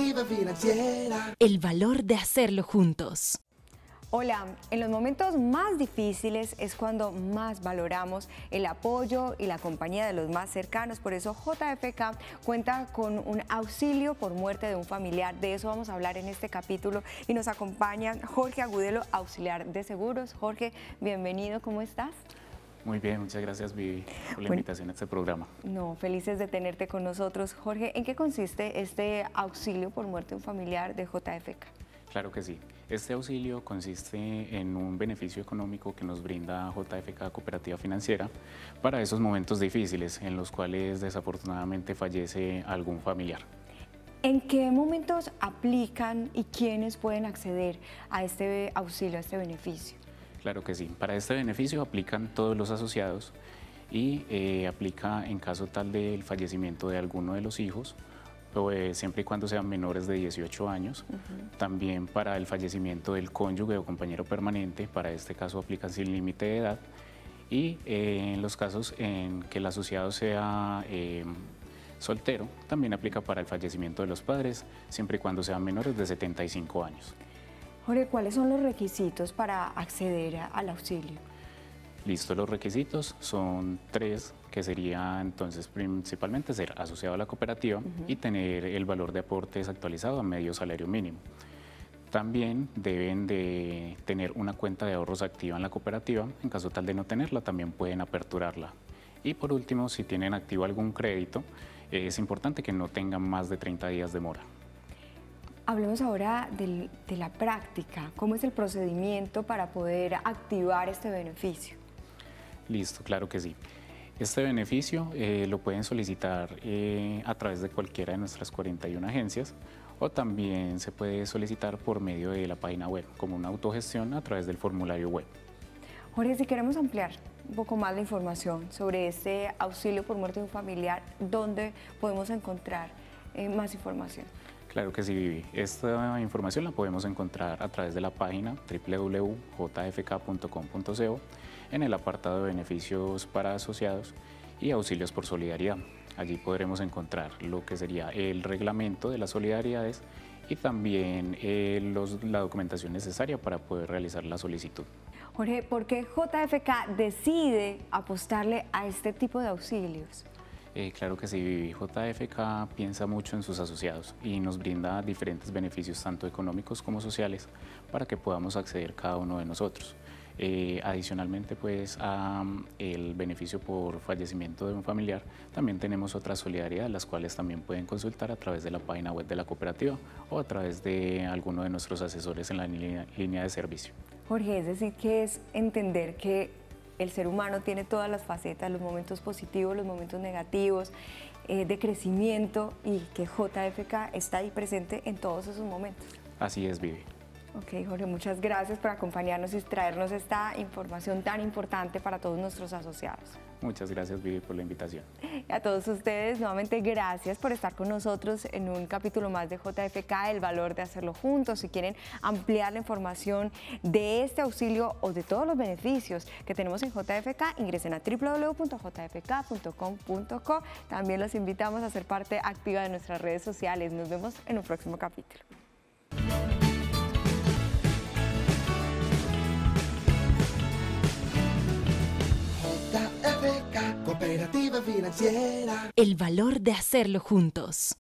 Cooperativa financiera. El valor de hacerlo juntos. Hola, en los momentos más difíciles es cuando más valoramos el apoyo y la compañía de los más cercanos. Por eso JFK cuenta con un auxilio por muerte de un familiar. De eso vamos a hablar en este capítulo y nos acompaña Jorge Agudelo, auxiliar de seguros. Jorge, bienvenido, ¿cómo estás? Muy bien, muchas gracias, Vivi, por la invitación a este programa. No, felices de tenerte con nosotros. Jorge, ¿en qué consiste este auxilio por muerte de un familiar de JFK? Claro que sí. Este auxilio consiste en un beneficio económico que nos brinda JFK Cooperativa Financiera para esos momentos difíciles en los cuales desafortunadamente fallece algún familiar. ¿En qué momentos aplican y quiénes pueden acceder a este auxilio, a este beneficio? Claro que sí. Para este beneficio aplican todos los asociados y aplica en caso tal del fallecimiento de alguno de los hijos, siempre y cuando sean menores de 18 años. También para el fallecimiento del cónyuge o compañero permanente, para este caso aplica sin límite de edad. Y en los casos en que el asociado sea soltero, también aplica para el fallecimiento de los padres, siempre y cuando sean menores de 75 años. Jorge, ¿cuáles son los requisitos para acceder al auxilio? Listo, los requisitos son 3, que sería entonces principalmente ser asociado a la cooperativa y tener el valor de aportes actualizado a medio salario mínimo. También deben de tener una cuenta de ahorros activa en la cooperativa. En caso tal de no tenerla, también pueden aperturarla. Y por último, si tienen activo algún crédito, es importante que no tengan más de 30 días de mora. Hablemos ahora de la práctica. ¿Cómo es el procedimiento para poder activar este beneficio? Listo, claro que sí. Este beneficio lo pueden solicitar a través de cualquiera de nuestras 41 agencias o también se puede solicitar por medio de la página web, como una autogestión a través del formulario web. Jorge, si queremos ampliar un poco más la información sobre este auxilio por muerte de un familiar, ¿dónde podemos encontrar más información? Claro que sí, Vivi. Esta información la podemos encontrar a través de la página www.jfk.com.co en el apartado de beneficios para asociados y auxilios por solidaridad. Allí podremos encontrar lo que sería el reglamento de las solidaridades y también la documentación necesaria para poder realizar la solicitud. Jorge, ¿por qué JFK decide apostarle a este tipo de auxilios? Claro que sí, Vivi. JFK piensa mucho en sus asociados y nos brinda diferentes beneficios, tanto económicos como sociales, para que podamos acceder cada uno de nosotros. Adicionalmente, pues, el beneficio por fallecimiento de un familiar, también tenemos otras solidaridades, las cuales también pueden consultar a través de la página web de la cooperativa o a través de alguno de nuestros asesores en la línea de servicio. Jorge, es decir, que es entender que el ser humano tiene todas las facetas, los momentos positivos, los momentos negativos, de crecimiento, y que JFK está ahí presente en todos esos momentos. Así es, Vivi. Ok, Jorge, muchas gracias por acompañarnos y traernos esta información tan importante para todos nuestros asociados. Muchas gracias, Vivi, por la invitación. Y a todos ustedes, nuevamente gracias por estar con nosotros en un capítulo más de JFK, el valor de hacerlo juntos. Si quieren ampliar la información de este auxilio o de todos los beneficios que tenemos en JFK, ingresen a www.jfk.com.co. También los invitamos a ser parte activa de nuestras redes sociales. Nos vemos en un próximo capítulo. JFK Cooperativa financiera. El valor de hacerlo juntos.